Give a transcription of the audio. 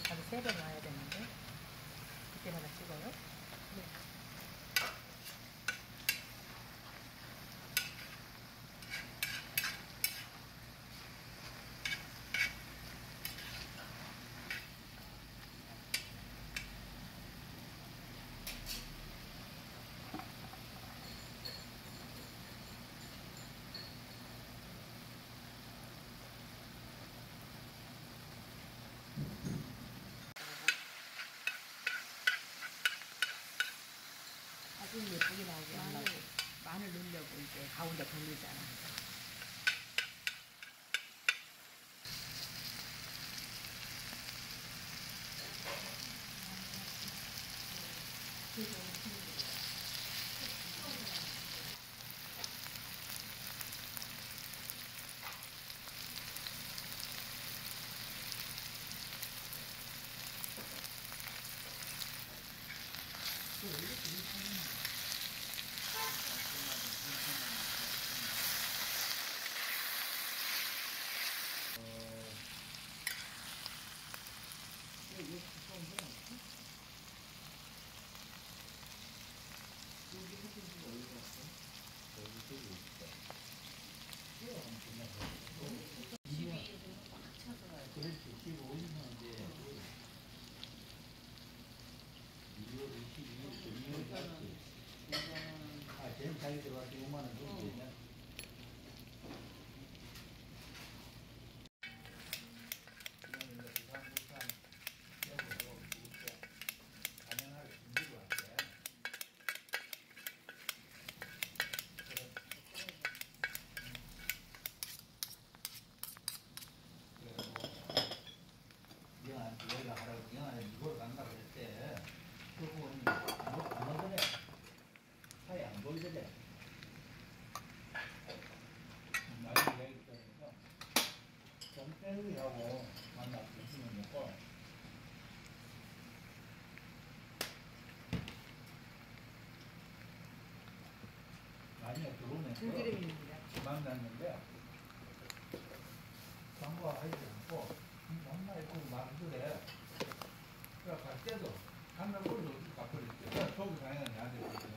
하루 3번 와야 되는데 그때마다 찍어요? 네. 아주 예쁘게 나오게 하려고 마늘 넣으려고 이제 가운데 돌리잖아. 제일 잘 들어가서 5만 원 정도 되냐? 여기가 하라고 영화를 이걸 간다고 했대. 그건 안 오더래. 차에 안 보이더래. 나중에 얘기 떠나서 정태욱이하고 만나서 점심을 먹고 나중에 들어오면서 들기름입니다. 만났는데 광고가 하지 않고 엄마 예쁘고 말들래. 그래 갈 때도 한달 걸려도 갚을 때 속이 당연히 안 돼.